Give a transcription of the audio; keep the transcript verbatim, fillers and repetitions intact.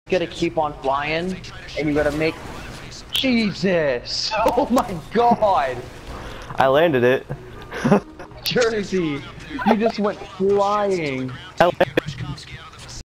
gotta keep on flying, and you gotta make. Jesus! Oh my God! I landed it. Jersey, you just went flying. I landed